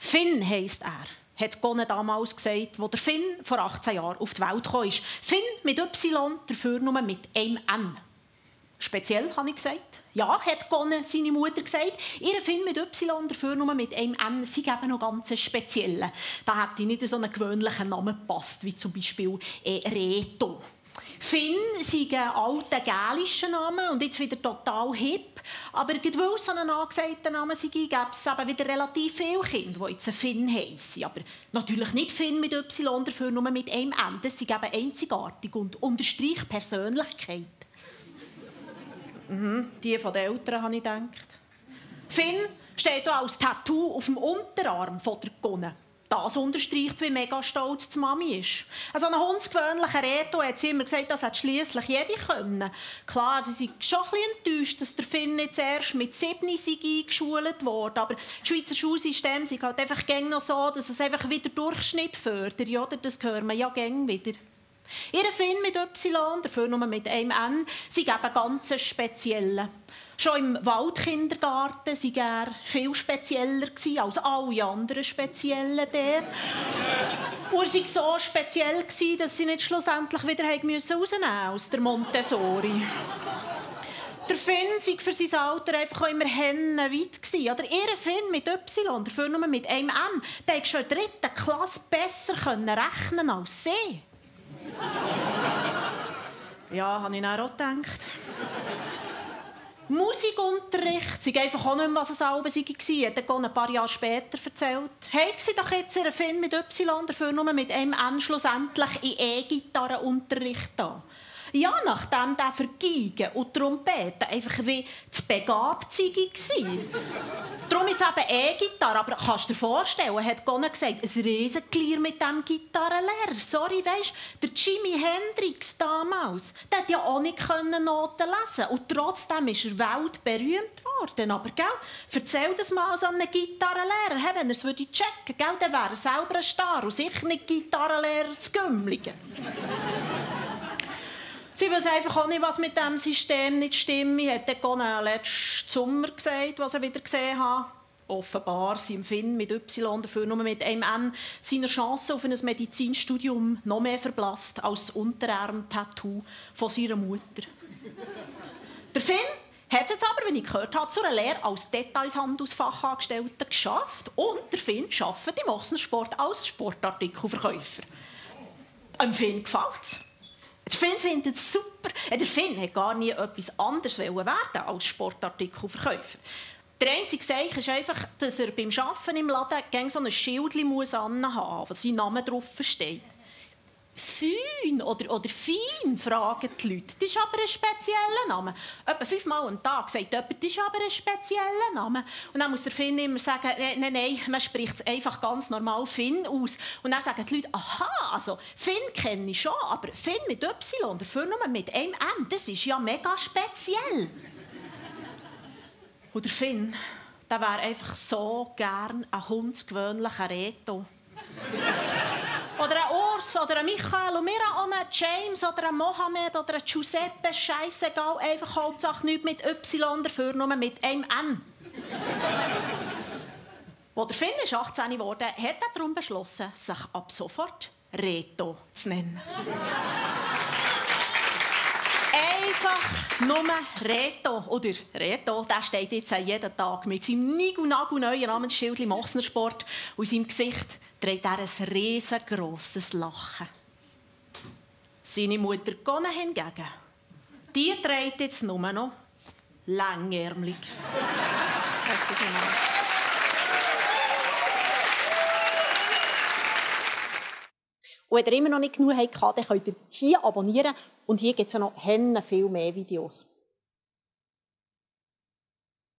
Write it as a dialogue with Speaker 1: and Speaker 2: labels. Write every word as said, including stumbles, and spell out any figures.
Speaker 1: Finn heisst er, hat Gonne damals gesagt, als der Finn vor achtzehn Jahren auf die Welt kam. Finn mit Y, dafür nur mit einem N. Speziell, habe ich gesagt. Ja, hat Gonne seine Mutter gesagt. Ihr Finn mit Y, dafür nur mit einem N, sie geben noch ganz spezielle. Da hätte nicht so einen gewöhnlichen Namen gepasst, wie zum Beispiel äh, Reto. Finn sei ein alter gälischer Name und jetzt wieder total hip. Aber weil es so einen angesagten Namen sei, gäbe es eben wieder relativ viele Kinder, die jetzt Finn heissen. Aber natürlich nicht Finn mit Y, dafür nur mit einem N. Das sei eben einzigartig und unterstreicht Persönlichkeit. Mhm, die von den Eltern, habe ich gedacht. Finn steht auch als Tattoo auf dem Unterarm von der Gonne. Das unterstreicht, wie mega stolz die Mami ist. Also einen hundsgewöhnlichen Reto hat sie immer gesagt, das hätte schliesslich jede können. Klar, sie sind schon ein bisschen enttäuscht, dass der Finn jetzt erst mit sieben eingeschult wurde. Aber das Schweizer Schulsystem ist halt einfach gäng noch so, dass es einfach wieder Durchschnitt fördert. Oder? Das hören wir ja gäng wieder. Ihr Finn mit Y, dafür nur mit einem N, sie geben ganz spezielle. Schon im Waldkindergarten war er viel spezieller als alle anderen Speziellen der. Und er war so speziell, dass sie nicht schlussendlich wieder rausnehmen aus der Montessori. Der Finn war für sein Alter einfach auch immer hennenweit. Oder ihr Finn mit Y, dafür nur mit einem M, der konnte schon in der dritten Klasse besser rechnen als sie. Ja, habe ich dann auch gedacht. Musikunterricht sei einfach auch nicht mehr, was es selber war. Hat er ein paar Jahre später erzählt. Hey, sie doch jetzt einen Finn mit Y, dafür nur mit einem N schlussendlich in E-Gitarrenunterricht da. Ja, nachdem der für Geigen und Trompeten einfach wie zu begabt war. Darum jetzt eben E-Gitarre. Aber kannst du dir vorstellen, hat Gonne gesagt, ein Riesenglier mit diesem Gitarrenlehrer. Sorry, weisst der Jimi Hendrix damals, der konnte ja auch nicht Noten lesen. Und trotzdem ist er weltberühmt worden. Aber gell, erzähl das mal so einem Gitarrenlehrer. Hey, wenn er es checken würde, gell, dann wäre er selber ein Star und sicher nicht Gitarrenlehrer zu Gümligen. Sie wissen einfach auch nicht, was mit diesem System nicht stimmt. Hat Gonne letzten Sommer gesagt, was er wieder gesehen hat. Offenbar sind Finn mit Y, dafür nur mit einem N, seine Chancen auf ein Medizinstudium noch mehr verblasst als das Unterarm-Tattoo von seiner Mutter. Der Finn hat es jetzt aber, wie ich gehört habe, zu einer Lehre als Detailhandelsfachangestellter geschafft. Und der Finn arbeitet im Ochsensport als Sportartikelverkäufer. Dem Finn gefällt es. Der Finn findet es super. Der Finn wollte gar nie etwas anderes werden als Sportartikelverkäufer. Der einzige Zeichen ist einfach, dass er beim Arbeiten im Laden so ein Schild anhaben muss, wo sein Name drauf steht. Fün oder, oder Fein, fragen die Leute. Das ist aber ein spezieller Name. Etwa fünfmal am Tag sagt jemand, das ist aber ein spezieller Name. Und dann muss der Finn immer sagen, nein, nein, man spricht es einfach ganz normal Finn aus. Und dann sagen die Leute, aha, also Finn kenne ich schon, aber Finn mit Y, dafür nur mit einem N, das ist ja mega speziell. Und der Finn, der wäre einfach so gern ein hundsgewöhnlicher Reto. Oder ein Urs, oder ein Michael, und mir auch ein James, oder ein Mohammed, oder ein Giuseppe, scheissegal, einfach Hauptsache nichts mit Y, dafür nur mit einem N. Als der Finn achtzehn geworden ist, hat er darum beschlossen, sich ab sofort Reto zu nennen. Einfach nur Reto. Oder Reto, der steht jetzt jeden Tag mit seinem niegelnagelneuen Namensschild im Ochsensport und in seinem Gesicht trägt er ein riesengroßes Lachen. Seine Mutter Gonne hingegen, die trägt jetzt nur noch längärmelig. Und wenn ihr immer noch nicht genug habt, dann könnt ihr hier abonnieren. Und hier gibt es noch viel mehr Videos.